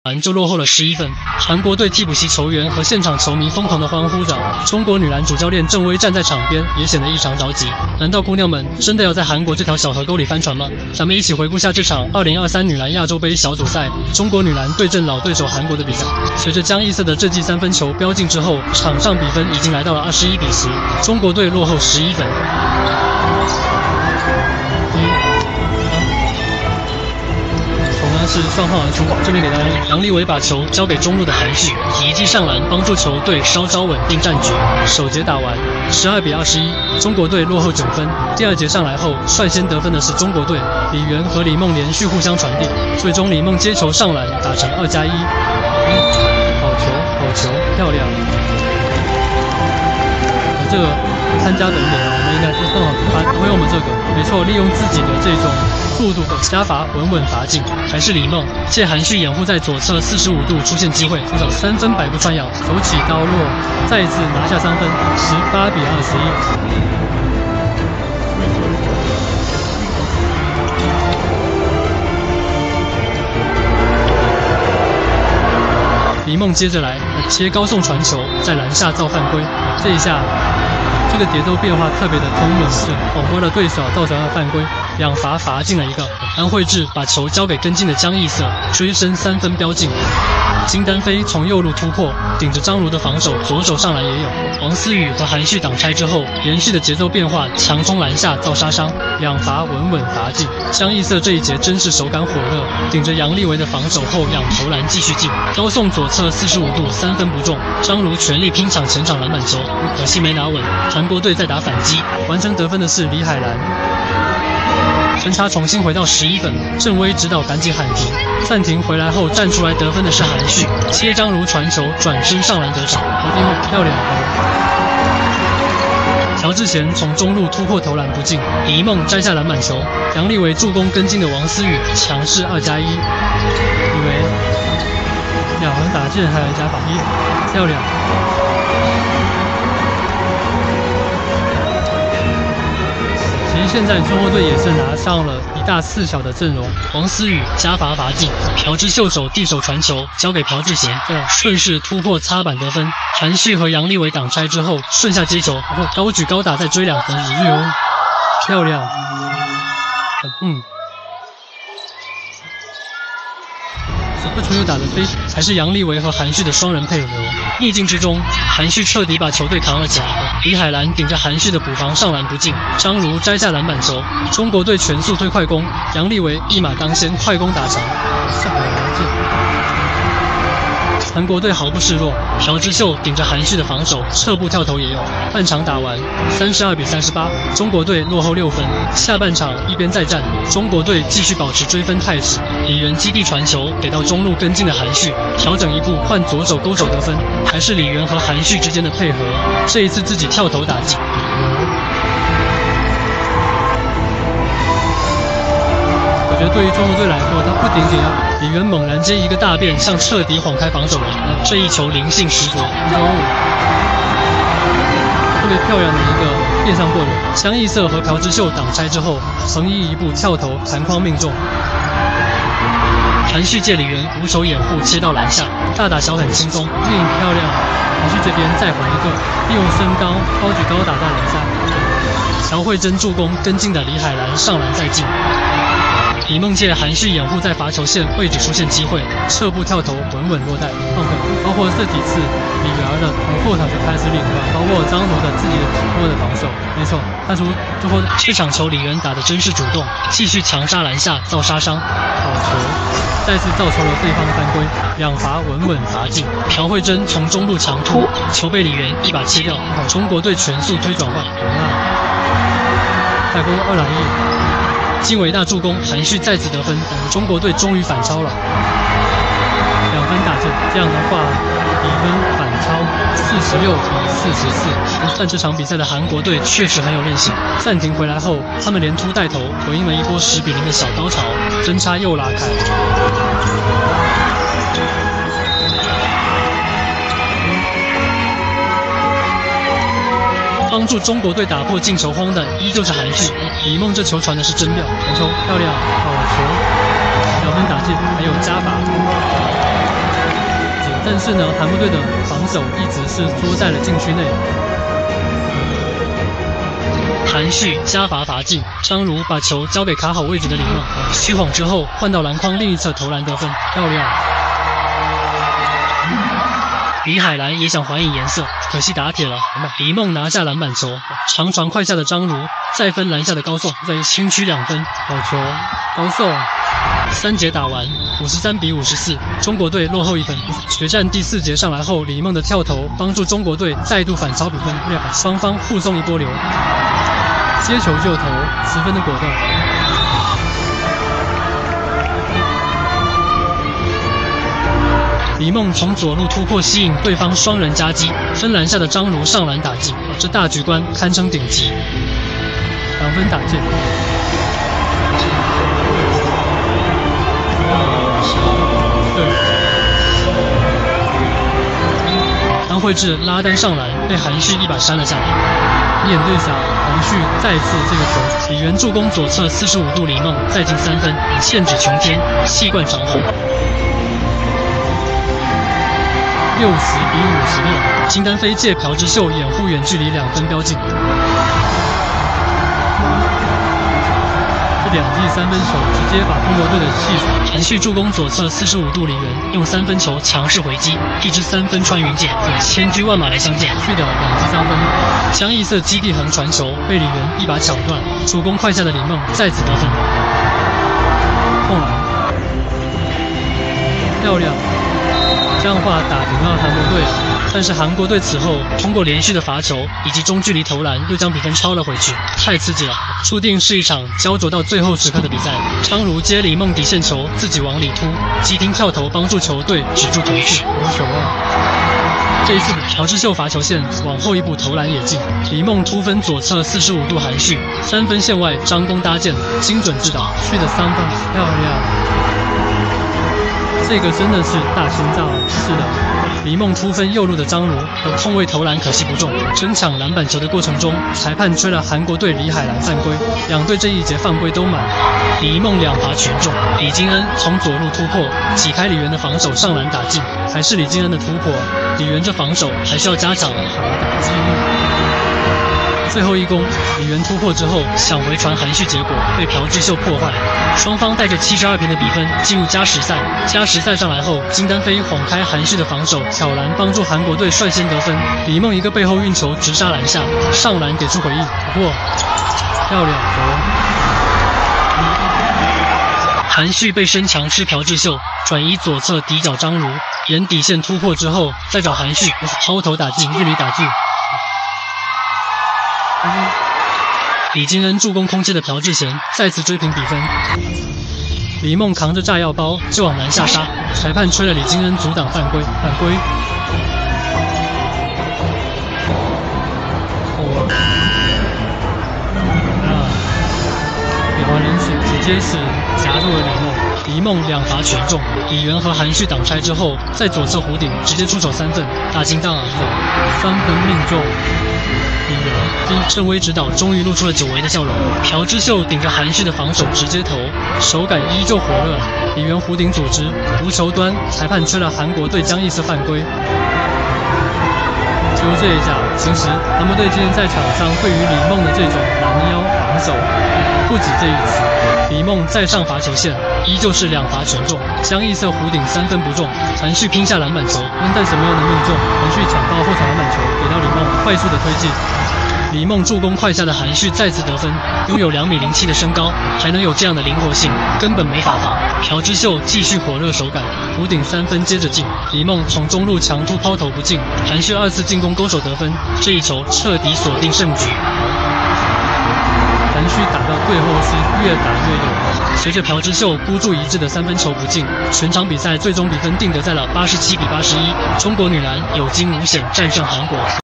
就落后了11分。韩国队替补席球员和现场球迷疯狂的欢呼着，中国女篮主教练郑薇站在场边也显得异常着急。难道姑娘们真的要在韩国这条小河沟里翻船吗？咱们一起回顾下这场2023女篮亚洲杯小组赛，中国女篮对阵老对手韩国的比赛。随着江一瑟的这记3分球标进之后，场上比分已经来到了21比10，中国队落后11分。是双号而出，这边给到杨立伟把球交给中路的韩旭，一记上篮帮助球队稍稍稳定战局。首节打完，12比21，中国队落后9分。第二节上来后，率先得分的是中国队，李媛和李梦连续互相传递，最终李梦接球上篮打成2+1。好球，漂亮！这个参加本点，我们应该是更好发挥我们这个，没错，利用自己的这种速度加罚，稳稳罚进。还是李梦借韩旭掩护在左侧45度出现机会，出手3分百步穿杨，手起刀落，再次拿下3分，18比21。李梦接着来切高送传球，在篮下造犯规，这一下这个节奏变化特别的通猛是晃过了对手，造成了犯规，两罚罚进了一个。安慧智把球交给跟进的江一瑟，追身3分标进。金丹飞从右路突破，顶着张如的防守，左手上篮也有。王思雨和韩旭挡拆之后，连续的节奏变化，强冲篮下造杀伤，两罚稳稳罚进。江一瑟这一节真是手感火热，顶着杨立维的防守后仰投篮继续进，高送左侧45度3分不中。张如全力拼抢前场篮板球，可惜没拿稳。韩国队在打反击，完成得分的是李海兰。分差重新回到11分，郑薇指导赶紧喊停，暂停回来后站出来得分的是韩旭，切张如传球转身上篮得手，漂亮！乔治贤从中路突破投篮不进，李梦摘下篮板球，杨立维助攻跟进的王思雨强势2+1，以为2横打箭还有加法1，漂亮！其实现在中国队也是拿上了1大4小的阵容，王思雨加罚罚进，朴智秀手递手传球交给朴智贤，顺势突破擦板得分。韩旭和杨立伟挡拆之后顺下接球，高举高打再追2分，漂亮！这球又打得飞，还是杨立维和韩旭的双人配合。逆境之中，韩旭彻底把球队扛了起来。李海兰顶着韩旭的补防上篮不进，张如摘下篮板球，中国队全速推快攻，杨立维一马当先快攻打长。韩国队毫不示弱，朴智秀顶着韩旭的防守，侧步跳投也有。半场打完，32比38，中国队落后6分。下半场一边再战，中国队继续保持追分态势。李媛基地传球给到中路跟进的韩旭，调整一步换左手勾手得分，还是李媛和韩旭之间的配合，这一次自己跳投打进。我觉得对于中国队来说，他不仅仅要李媛猛然间一个大变，像彻底晃开防守人，这一球灵性十足，特别漂亮的一个变向过人。江一瑟和朴智秀挡拆之后，横移一步跳投弹框命中。韩旭借李媛无手掩护切到篮下，大打小很轻松，漂亮。韩旭这边再回一个，利用身高高举高打在篮下。乔慧珍助攻跟进的李海兰上篮再进。李梦借韩旭掩护在罚球线位置出现机会，侧步跳投稳稳落袋放分，包括这几次李媛的突破场球开始领吧，包括张如的自己的突破的防守，没错，看出最后这场球李媛打的真是主动，继续强杀篮下造杀伤，好球，再次造成了对方的犯规，两罚稳稳罚进。朴慧珍从中路强突，球被李媛一把切掉，中国队全速推转换，快攻2打1。金伟大助攻，韩旭再次得分，中国队终于反超了，2分打正，这样的话比分反超46比44。但这场比赛的韩国队确实很有韧性，暂停回来后，他们连突带投，回应了一波10比0的小高潮，分差又拉开。帮助中国队打破进球荒的依旧是韩旭，李梦这球传的是真妙，传球漂亮，好球，2分打进，还有加罚。 但是呢，韩国队的防守一直是缩在了禁区内。韩旭加罚进，张如把球交给卡好位置的李梦，虚晃之后换到篮筐另一侧投篮得分，漂亮。李海兰也想还以颜色，可惜打铁了。李梦拿下篮板球，长传快下的张如再分篮下的高颂，在轻区2分，好球，高颂。3节打完，53比54，中国队落后1分。决战第4节上来后，李梦的跳投帮助中国队再度反超比分，双方互送一波流。接球就投，10分的果断。李梦从左路突破吸引对方双人夹击，分篮下的张如上篮打进，这大局观堪称顶级。2分打进。张惠智拉单上篮，被韩旭一把扇了下来。面对下，韩旭再次这个球，李源助攻左侧45度，李梦再进3分，限制琼天，细灌长虹。60比56，金丹飞借朴智秀掩护远距离2分飙进。这2记3分球直接把中国队的气势。韩旭助攻左侧45度，李源用3分球强势回击，一支3分穿云箭，千军万马来相见。去掉2记3分，江一瑟基地横传球被李源一把抢断，助攻快下的李梦再次得分，控篮，漂亮。这样的话打平了韩国队，但是韩国队此后通过连续的罚球以及中距离投篮，又将比分抄了回去，太刺激了，注定是一场焦灼到最后时刻的比赛。张如接李梦底线球，自己往里突，急停跳投帮助球队止住投掷，无球啊！这一次朴智秀罚球线往后一步投篮也进，李梦突分左侧45度韩旭，3分线外张弓搭箭，精准制导，去的3分，漂亮。这个真的是大心脏，是的。李梦突分右路的张如的空位投篮可惜不中，争抢篮板球的过程中，裁判吹了韩国队李海兰犯规，两队这一节犯规都满。李梦2罚全中，李金恩从左路突破，挤开李源的防守上篮打进，还是李金恩的突破，李源这防守还需要加强。好打击。最后一攻，李源突破之后想回传韩旭，结果被朴智秀破坏。双方带着72平的比分进入加时赛。加时赛上来后，金丹飞晃开韩旭的防守，挑篮帮助韩国队率先得分。李梦一个背后运球直杀篮下，上篮给出回应，不过漂亮球。韩旭背身强吃朴智秀，转移左侧底角张如，沿底线突破之后再找韩旭抛投打进，日里打进。李金恩助攻空切的朴智贤再次追平比分，李梦扛着炸药包就往篮下杀，裁判吹了李金恩阻挡犯规，李华人是直接是夹住了李梦2罚全中，李源和韩旭挡拆之后，在左侧弧顶直接出手3分，大金档啊，3分命中。郑威指导终于露出了久违的笑容，朴智秀顶着韩旭的防守直接投，手感依旧火热。李源弧顶组织无球端，裁判吹了韩国队江一瑟犯规。就这一下，其实韩国队今天在场上对于李梦的这种拦腰防守，不止这一次。李梦再上罚球线，依旧是2罚全中，江一瑟弧顶3分不中，韩旭拼下篮板球，但是没有能命中，韩旭抢到后场篮板球给到李梦，快速的推进。李梦助攻快下的韩旭再次得分，拥有2米07的身高，还能有这样的灵活性，根本没法防。朴智秀继续火热手感，弧顶3分接着进，李梦从中路强突抛投不进，韩旭2次进攻勾手得分，这一球彻底锁定胜局。韩旭打到最后是越打越有，随着朴智秀孤注一掷的3分球不进，全场比赛最终比分定格在了87比81，中国女篮有惊无险战胜韩国。